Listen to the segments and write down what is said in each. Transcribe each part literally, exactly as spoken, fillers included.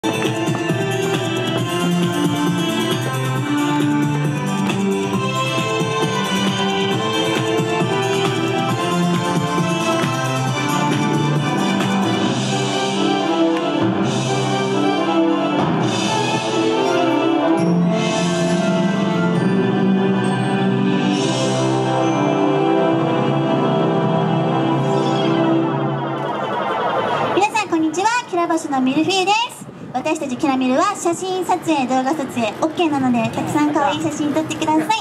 キラ星のミルフィーユです。私たちキラミルは写真撮影、動画撮影 オーケー なので、たくさん可愛い写真撮ってください。はい、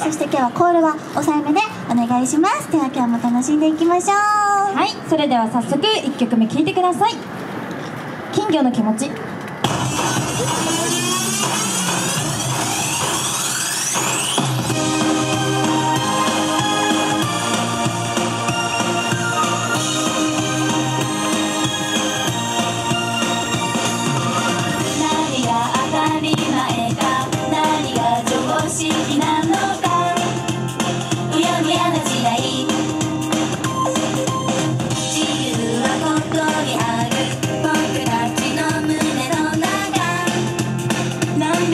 そして今日はコールは抑えめでお願いします。では今日も楽しんでいきましょう。 はい、それでは早速いっきょくめ聴いてください。金魚の気持ち。 なん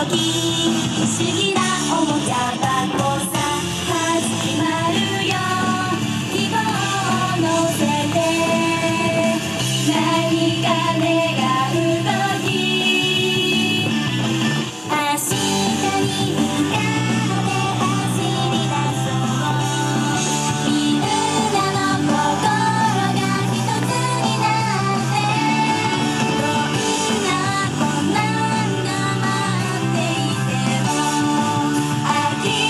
時不思議なおもちゃ箱さ始まるよ希望を乗せて何か願う時明日に向かって走り出そうみんなの心が一つになってどんな困難が待っていても諦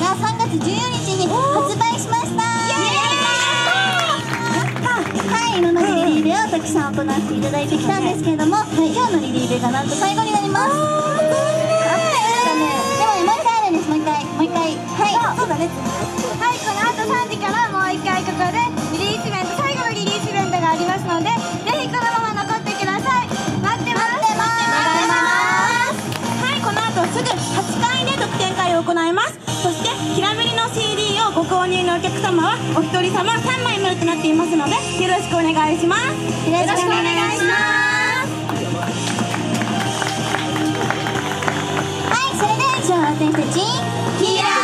がさんがつじゅうよっかに発売しました。はい、今までリリーベをたくさん行っていただいてきたんですけれども、今日のリリーベがなんと最後になります。でもね、もう一回あるんです。もう一回もう一回はい、そうだね。 はい、この後さんじからもう一回ここでリリースイベント、最後のリリースイベントがありますので、ぜひこのまま残ってください。待ってます。 はい、この後すぐはちかいで特典会を行います。そしてキラメリの シーディー をご購入のお客様はお一人様さんまいまでとなっていますので、よろしくお願いします。 よろしくお願いします。はい、それでは以上、私たちキラ